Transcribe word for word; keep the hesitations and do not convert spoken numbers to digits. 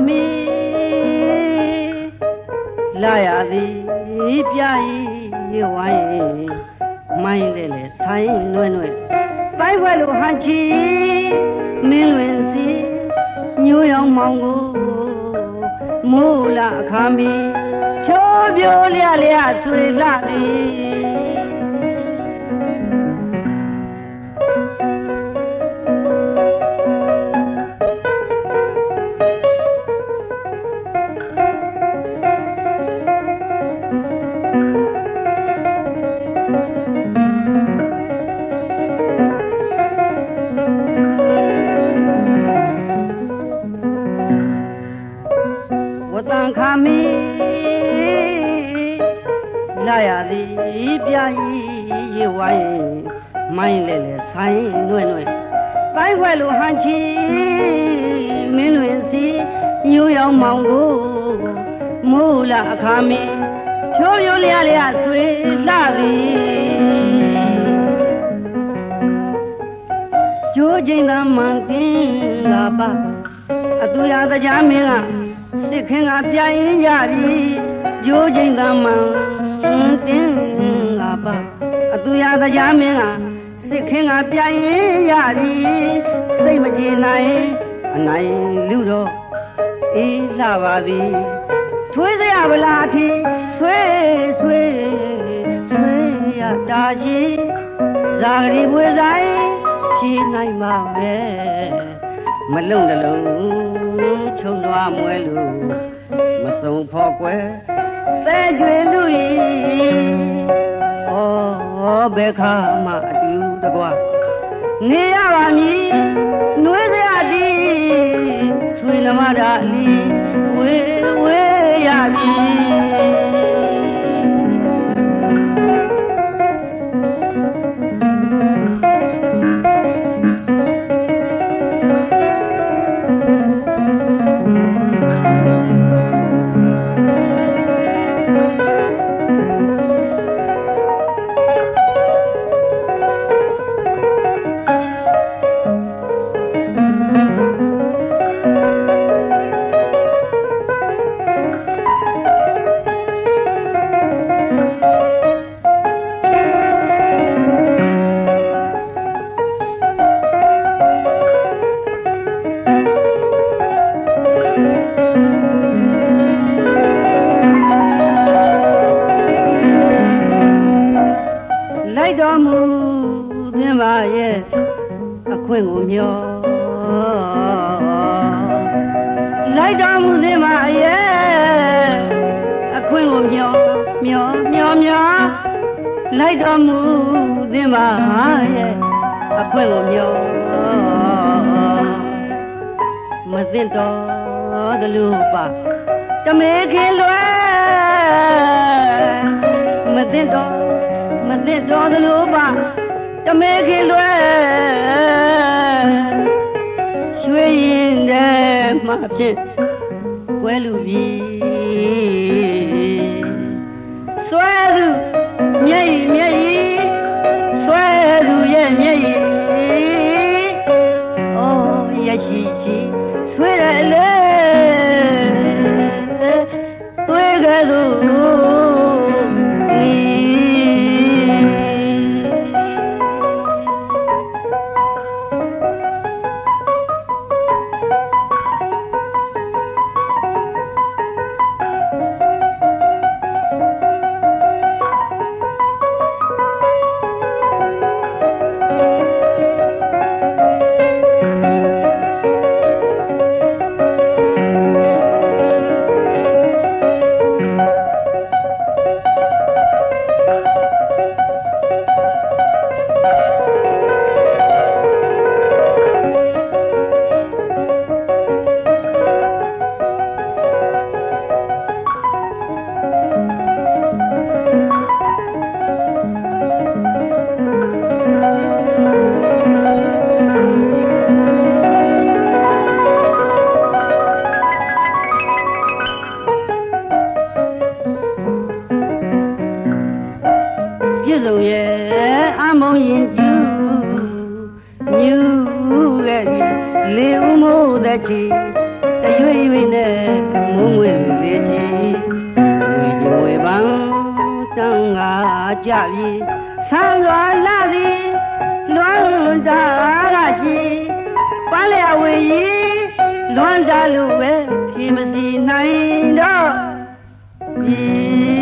မေလာရသည်ပြရေဝိုင်းမိုင်းလေလေဆိုင်နွဲ့နွဲ့တိုင်းဝဲလိုဟန်ချီမင်းလွင်စီညိုးရောင်မောင်ကိုမိုးလာအခါမီဖြိုးပြိုးလျလျဆွေလှသည်ခါမီလာရသည်ပြရေဝိုင်းမိုင်းလေလေဆိုင်နွဲ့နွဲ့တိုင်းခွဲလိုဟန်ချီမင်းလွင်စီညိုးရောင်မောင်ကိုမိုးလာအခါမီဖြိုးဖြိုးလျလျဆွေလှသည်ကျိုးချိန်သာမှန်ကင်းလာပါအတူရသကြားမင်းကစစ်ခင်ကပြရင်ရပြီဂျိုးချိန်သာမှန်တင်းငါပါအတူရသကြားမင်းကစစ်ခင်ကပြရင်ရပြီစိတ်မကြည်နိုင်အနိုင်လူတော့အေးလှပါသည်ထွေးစရဗလာထီဆွေးဆွေးဆွေးရတာရှိဇာဂရီပွေဆိုင်ဖြေနိုင်ပါပဲမလုံတလုံးချုံသွားမွဲလို့မစုံဖော်ကွယ်သဲကြွေလူဤဩဘယ်ခါမှအတူတကွာနေရပါမည်နှွေးစရာတီဆွေနမတာလီဝေဝေရမည်လိုက်တော်မူသည်မရဲ့အခွင့်ကိုမျောမျောမျောမျောလိုက်တော်မူသည်မရဲ့အခွင့်ကိုမျောမသိတော်သလိုပါတမေခင်လွယ်မသိတော်မသိတော်သလိုပါတမေခင်လွယ်ရွှေရင်တဲ့မှဖြစ်ကွဲလူပြီးဆွဲသူမျက်ရည်မျက်ရည်ဆွဲသူရဲ့မျက်ရည်အိုးရရှိရှိဆွဲတယ်လေတွေ့ကြသူလေဦးမိုးတဲ့ချီတရွေ့ရွေ့နဲ့ကြပြီဆန်းစွာလာသည်လွန်တာကရှိပန်းလျာဝေကြီးလွန်တာလို့ပဲဖြေမစီနိုင်တော့ပြီ